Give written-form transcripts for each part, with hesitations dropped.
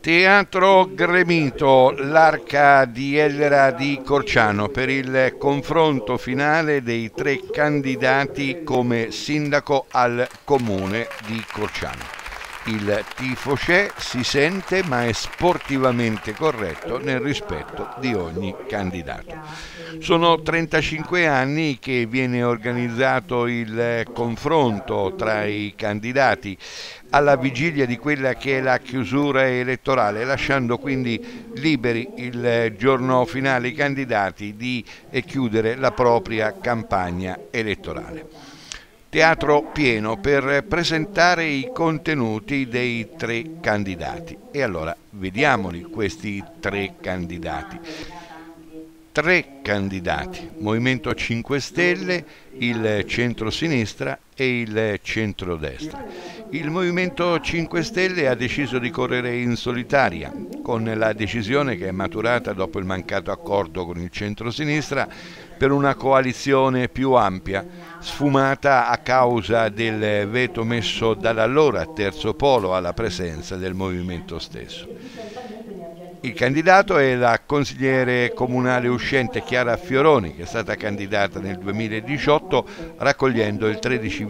Teatro gremito, l'Arca di Ellera di Corciano per il confronto finale dei 3 candidati come sindaco al comune di Corciano. Il tifo c'è, si sente, ma è sportivamente corretto nel rispetto di ogni candidato. Sono 35 anni che viene organizzato il confronto tra i candidati alla vigilia di quella che è la chiusura elettorale, lasciando quindi liberi il giorno finale i candidati di chiudere la propria campagna elettorale. Teatro pieno per presentare i contenuti dei 3 candidati. E allora vediamoli questi 3 candidati. 3 candidati, Movimento 5 Stelle, il centro-sinistra e il centrodestra. Il Movimento 5 Stelle ha deciso di correre in solitaria, con la decisione che è maturata dopo il mancato accordo con il centro-sinistra per una coalizione più ampia, sfumata a causa del veto messo dall'allora terzo polo alla presenza del movimento stesso. Il candidato è la consigliere comunale uscente Chiara Fioroni, che è stata candidata nel 2018 raccogliendo il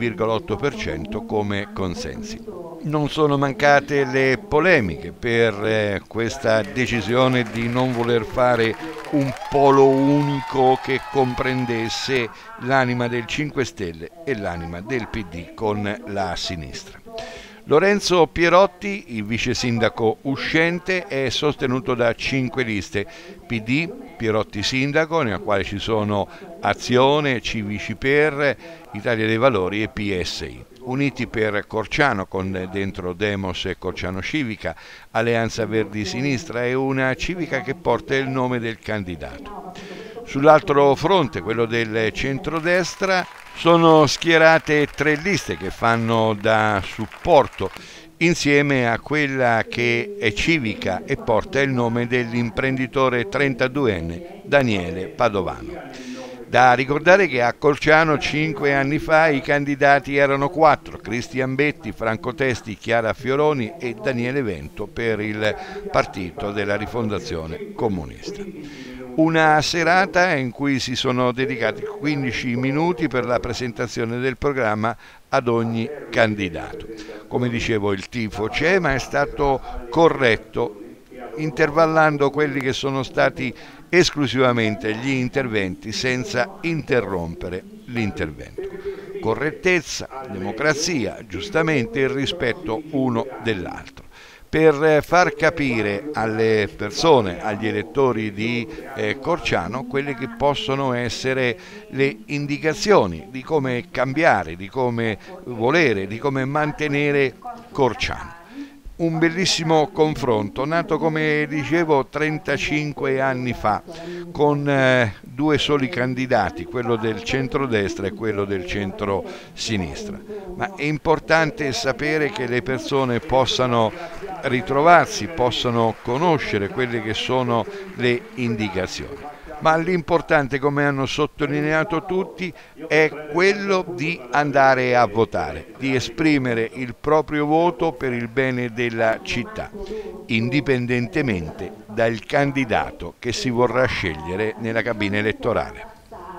13,8% come consensi. Non sono mancate le polemiche per questa decisione di non voler fare un polo unico che comprendesse l'anima del 5 Stelle e l'anima del PD con la sinistra. Lorenzo Pierotti, il vice sindaco uscente, è sostenuto da 5 liste: PD, Pierotti sindaco, nella quale ci sono Azione, Civici per, Italia dei Valori e PSI. Uniti per Corciano, con dentro Demos e Corciano Civica, Alleanza Verdi Sinistra e una civica che porta il nome del candidato. Sull'altro fronte, quello del centrodestra, sono schierate 3 liste che fanno da supporto insieme a quella che è civica e porta il nome dell'imprenditore 32enne Daniele Padovano. Da ricordare che a Corciano 5 anni fa i candidati erano 4: Cristian Betti, Franco Testi, Chiara Fioroni e Daniele Vento per il Partito della Rifondazione Comunista. Una serata in cui si sono dedicati 15 minuti per la presentazione del programma ad ogni candidato. Come dicevo, il tifo c'è, ma è stato corretto, intervallando quelli che sono stati esclusivamente gli interventi senza interrompere l'intervento. Correttezza, democrazia, giustamente il rispetto uno dell'altro. Per far capire alle persone, agli elettori di Corciano, quelle che possono essere le indicazioni di come cambiare, di come volere, di come mantenere Corciano. Un bellissimo confronto, nato come dicevo 35 anni fa, con 2 soli candidati, quello del centrodestra e quello del centro-sinistra. Ma è importante sapere che le persone possano ritrovarsi, possano conoscere quelle che sono le indicazioni. Ma l'importante, come hanno sottolineato tutti, è quello di andare a votare, di esprimere il proprio voto per il bene della città, indipendentemente dal candidato che si vorrà scegliere nella cabina elettorale.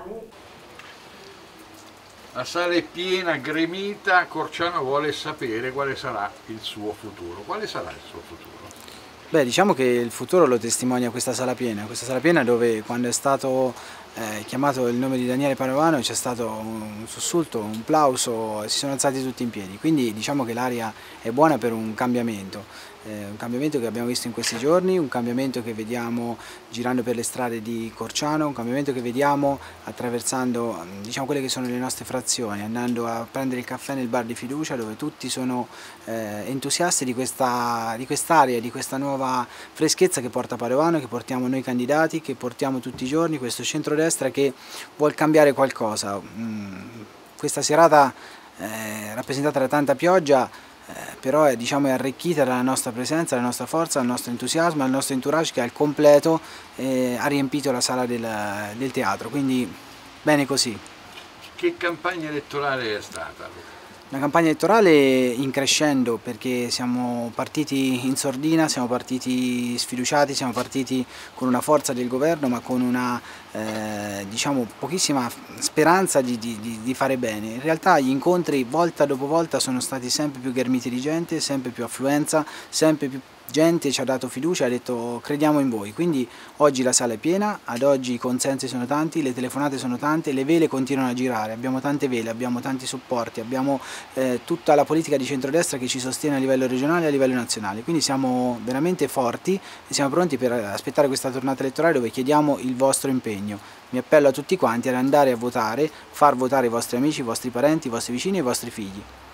La sala è piena, gremita. Corciano vuole sapere quale sarà il suo futuro. Quale sarà il suo futuro? Beh, diciamo che il futuro lo testimonia questa sala piena dove quando è stato chiamato il nome di Daniele Padovano c'è stato un sussulto, un plauso, si sono alzati tutti in piedi, quindi diciamo che l'aria è buona per un cambiamento che abbiamo visto in questi giorni, un cambiamento che vediamo girando per le strade di Corciano, un cambiamento che vediamo attraversando diciamo, quelle che sono le nostre frazioni, andando a prendere il caffè nel bar di fiducia dove tutti sono entusiasti di quest'aria, di questa nuova freschezza che porta Padovano, che portiamo noi candidati, che portiamo tutti i giorni, questo centrodestra che vuol cambiare qualcosa. Questa serata rappresentata da tanta pioggia però è arricchita dalla nostra presenza, dalla nostra forza, dal nostro entusiasmo, dal nostro entourage che al completo ha riempito la sala del teatro, quindi bene così. Che campagna elettorale è stata? La campagna elettorale in crescendo, perché siamo partiti in sordina, siamo partiti sfiduciati, siamo partiti con una forza del governo ma con una diciamo pochissima speranza di fare bene. In realtà gli incontri volta dopo volta sono stati sempre più ghermiti di gente, sempre più affluenza, sempre più gente ci ha dato fiducia e ha detto crediamo in voi, quindi oggi la sala è piena, ad oggi i consensi sono tanti, le telefonate sono tante, le vele continuano a girare, abbiamo tante vele, abbiamo tanti supporti, abbiamo tutta la politica di centrodestra che ci sostiene a livello regionale e a livello nazionale, quindi siamo veramente forti e siamo pronti per aspettare questa tornata elettorale dove chiediamo il vostro impegno. Mi appello a tutti quanti ad andare a votare, far votare i vostri amici, i vostri parenti, i vostri vicini e i vostri figli.